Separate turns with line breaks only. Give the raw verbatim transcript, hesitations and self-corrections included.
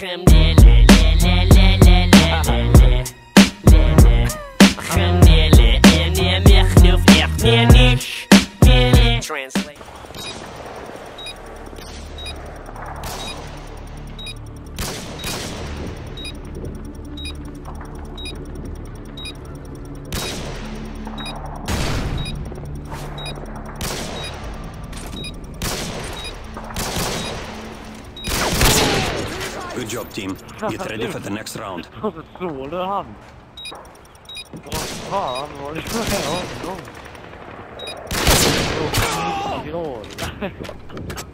Translate.
Good job, team. Get ready for the next round.
Varför slår du han? Vad fan var det med honom?